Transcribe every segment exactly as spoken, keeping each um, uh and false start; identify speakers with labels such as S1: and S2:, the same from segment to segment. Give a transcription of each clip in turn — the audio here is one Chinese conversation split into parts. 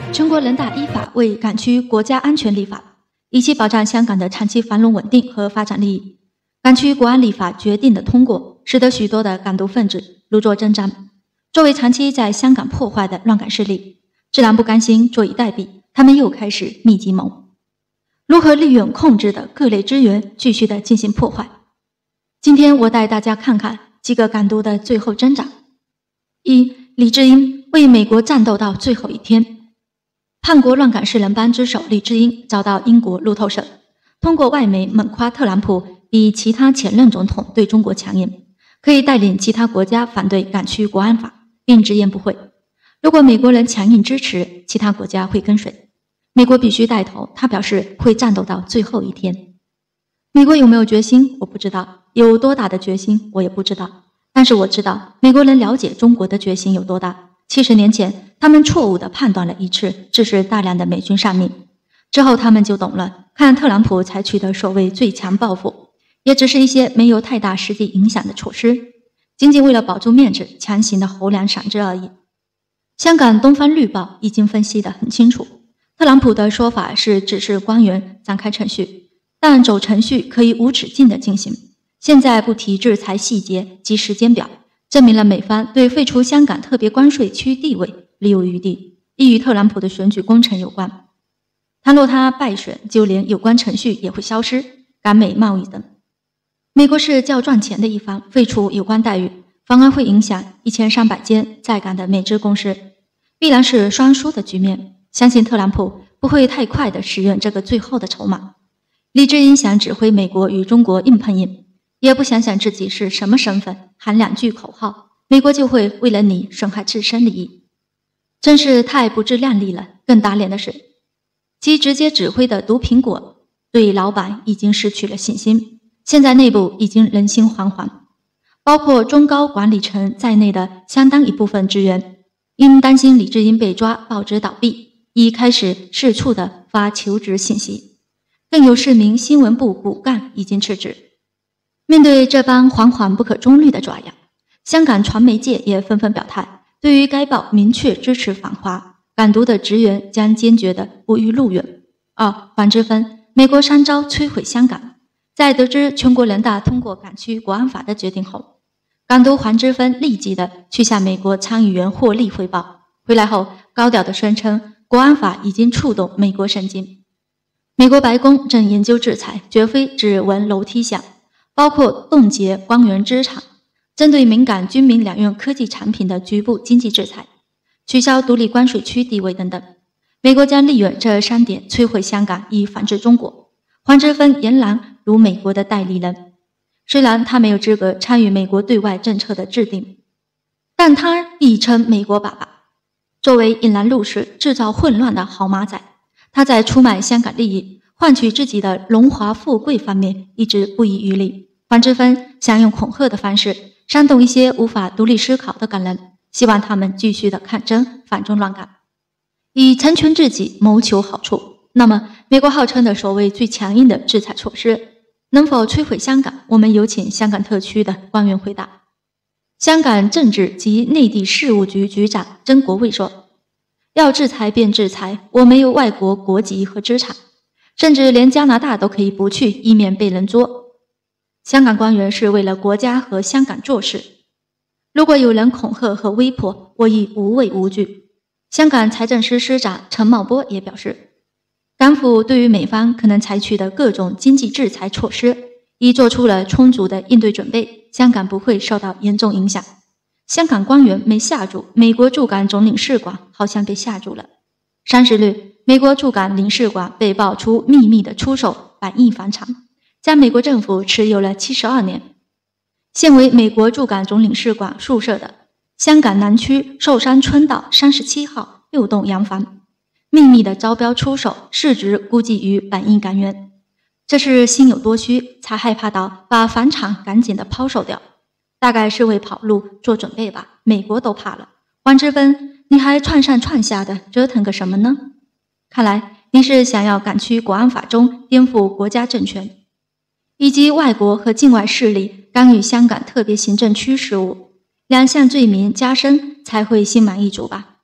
S1: 全国人大依法为港区国家安全立法，以期保障香港的长期繁荣稳定和发展利益。港区国安立法决定的通过，使得许多的港独分子如坐针毡。作为长期在香港破坏的乱港势力，自然不甘心坐以待毙，他们又开始密集谋，如何利用控制的各类资源继续的进行破坏。今天我带大家看看几个港独的最后挣扎。一、李志英为美国战斗到最后一天。叛国乱港四人帮之首李志英遭到英国路透社通过外媒猛夸特朗普比其他前任总统对中国强硬，可以带领其他国家反对港区国安法，并直言不讳，如果美国人强硬支持，其他国家会跟随，美国必须带头。他表示会战斗到最后一天。美国有没有决心我不知道，有多大的决心我也不知道，但是我知道美国人了解中国的决心有多大。七十年前他们错误地判断了一次，致使大量的美军丧命，之后他们就懂了，看特朗普采取的所谓最强报复，也只是一些没有太大实际影响的措施，仅仅为了保住面子强行的侯粮赏之而已。香港东方日报已经分析得很清楚，特朗普的说法是指示官员展开程序，但走程序可以无止境地进行，现在不提制裁细节及时间表，证明了美方对废除香港特别关税区地位留有余地，亦与特朗普的选举工程有关。倘若他败选，就连有关程序也会消失，港美贸易等。美国是较赚钱的一方，废除有关待遇，反而会影响一千三百间在港的美资公司，必然是双输的局面。相信特朗普不会太快地使用这个最后的筹码。李志英想指挥美国与中国硬碰硬，也不想想自己是什么身份，喊两句口号，美国就会为了你损害自身利益，真是太不自量力了。更打脸的是，其直接指挥的毒苹果对老板已经失去了信心，现在内部已经人心惶惶，包括中高管理层在内的相当一部分职员，因担心李志英被抓，报纸倒闭，已开始四处的发求职信息，更有四名新闻部骨干已经辞职。面对这帮惶惶不可终日的爪牙，香港传媒界也纷纷表态，对于该报明确支持反华，港独的职员将坚决的不予录用。二、黄之锋，美国三招摧毁香港。在得知全国人大通过港区国安法的决定后，港督黄之锋立即的去向美国参议员霍利汇报，回来后高调的宣称国安法已经触动美国神经。美国白宫正研究制裁，绝非只闻楼梯响，包括冻结光源资产，针对敏感军民两用科技产品的局部经济制裁，取消独立关税区地位等等。美国将利用这三点摧毁香港，以反制中国。黄之锋俨然如美国的代理人，虽然他没有资格参与美国对外政策的制定，但他亦称美国爸爸。作为引狼入室、制造混乱的好马仔，他在出卖香港利益、换取自己的荣华富贵方面一直不遗余力。黄之锋想用恐吓的方式煽动一些无法独立思考的港人，希望他们继续的抗争，反中乱港，以成全自己，谋求好处。那么美国号称的所谓最强硬的制裁措施能否摧毁香港？我们有请香港特区的官员回答。香港政治及内地事务局局长曾国卫说，要制裁便制裁，我没有外国国籍和资产，甚至连加拿大都可以不去，以免被人捉。香港官员是为了国家和香港做事，如果有人恐吓和威迫，我亦无畏无惧。香港财政司司长陈茂波也表示，港府对于美方可能采取的各种经济制裁措施已做出了充足的应对准备，香港不会受到严重影响。香港官员没吓住，美国驻港总领事馆好像被吓住了。三十日，美国驻港领事馆被爆出秘密的出售百亿房产，将美国政府持有了七十二年。现为美国驻港总领事馆宿舍的香港南区寿山村道三十七号六栋洋房，秘密的招标出售，市值估计逾百亿港元。这是心有多虚，才害怕到把房产赶紧的抛售掉，大概是为跑路做准备吧，美国都怕了。黄之锋，你还窜上窜下的折腾个什么呢？看来你是想要港区国安法中颠覆国家政权，以及外国和境外势力干预香港特别行政区事务，两项罪名加深才会心满意足吧。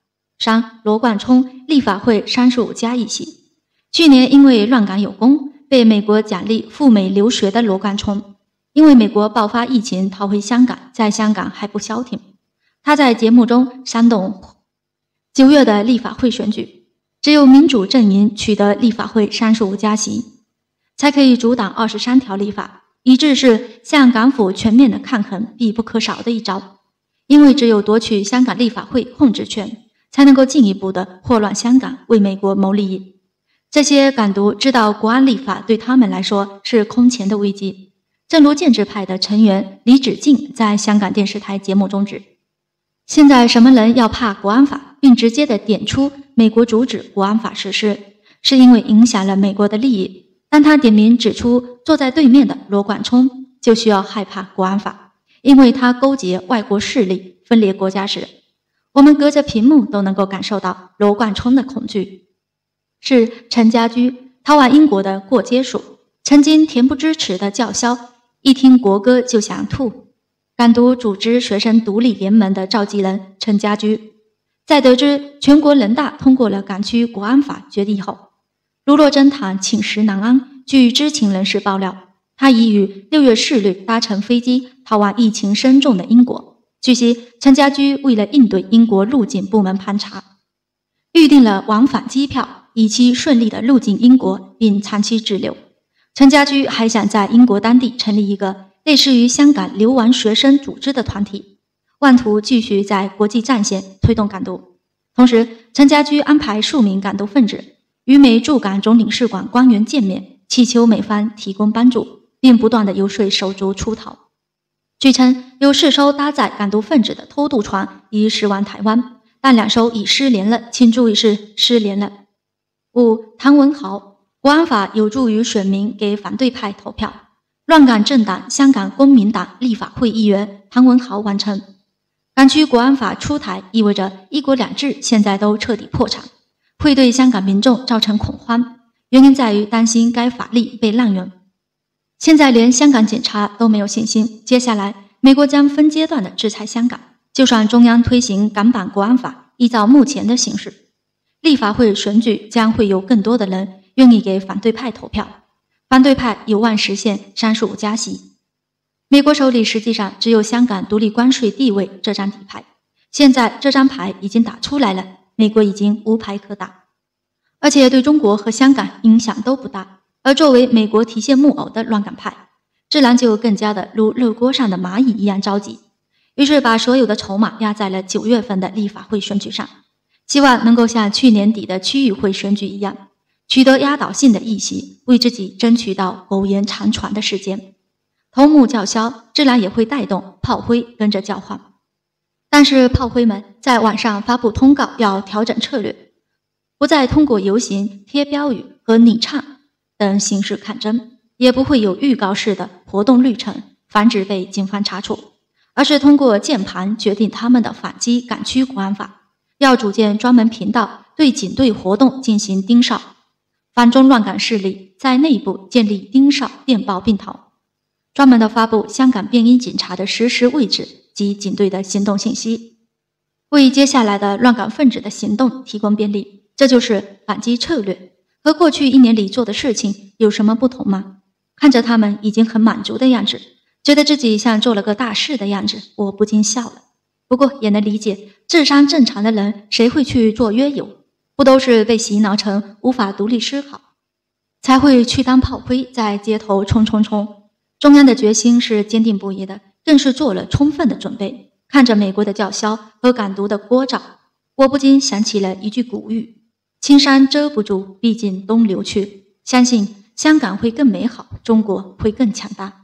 S1: 伤罗冠聪立法会三十五加一席。去年因为乱港有功，被美国奖励赴美留学的罗冠聪，因为美国爆发疫情逃回香港，在香港还不消停。他在节目中煽动九月的立法会选举，只有民主阵营取得立法会三十五加席，才可以阻挡二十三条立法，以致是向港府全面的抗衡必不可少的一招。因为只有夺取香港立法会控制权，才能够进一步的祸乱香港，为美国谋利益。这些港独知道国安立法对他们来说是空前的危机，正如建制派的成员李梓敬在香港电视台节目中指，现在什么人要怕国安法，并直接的点出美国阻止国安法实施，是因为影响了美国的利益。但他点名指出坐在对面的罗冠聪就需要害怕国安法，因为他勾结外国势力分裂国家时，我们隔着屏幕都能够感受到罗冠聪的恐惧。是陈家驹，逃往英国的过街鼠，曾经恬不知耻的叫嚣，一听国歌就想吐。港独组织学生独立联盟的召集人陈家驹，在得知全国人大通过了港区国安法决定后，如若真堂寝食难安。据知情人士爆料，他已于六月四日搭乘飞机逃往疫情深重的英国。据悉，陈家驹为了应对英国入境部门盘查，预订了往返机票，以期顺利的入境英国并长期滞留。陈家驹还想在英国当地成立一个类似于香港流亡学生组织的团体，妄图继续在国际战线推动港独。同时，陈家驹安排数名港独分子与美驻港总领事馆官员见面，祈求美方提供帮助，并不断的游说手足出逃。据称，有四艘搭载港独分子的偷渡船已驶往台湾，但两艘已失联了，请注意是失联了。五、唐文豪，国安法有助于选民给反对派投票。乱港政党香港公民党立法会议员唐文豪完成。港区国安法出台意味着一国两制现在都彻底破产，会对香港民众造成恐慌，原因在于担心该法律被滥用。现在连香港警察都没有信心，接下来美国将分阶段的制裁香港，就算中央推行港版国安法，依照目前的形势，立法会选举将会有更多的人愿意给反对派投票，反对派有望实现三十五加席。美国手里实际上只有香港独立关税地位这张底牌，现在这张牌已经打出来了，美国已经无牌可打，而且对中国和香港影响都不大。而作为美国提线木偶的乱港派，自然就更加的如热锅上的蚂蚁一样着急，于是把所有的筹码压在了九月份的立法会选举上，希望能够像去年底的区议会选举一样，取得压倒性的议席，为自己争取到苟延残喘的时间。头目叫嚣，自然也会带动炮灰跟着叫唤。但是炮灰们在网上发布通告，要调整策略，不再通过游行、贴标语和拟唱等形式抗争，也不会有预告式的活动历程，防止被警方查处，而是通过键盘决定他们的反击港区国安法。要组建专门频道，对警队活动进行盯梢，反中乱港势力在内部建立盯梢电报并头，专门的发布香港便衣警察的实时位置及警队的行动信息，为接下来的乱港分子的行动提供便利。这就是反击策略。和过去一年里做的事情有什么不同吗？看着他们已经很满足的样子，觉得自己像做了个大事的样子，我不禁笑了。不过也能理解，智商正常的人谁会去做约友？不都是被洗脑成无法独立思考，才会去当炮灰，在街头冲冲冲。中央的决心是坚定不移的，更是做了充分的准备。看着美国的叫嚣和港独的聒噪，我不禁想起了一句古语：青山遮不住，毕竟东流去。相信香港会更美好，中国会更强大。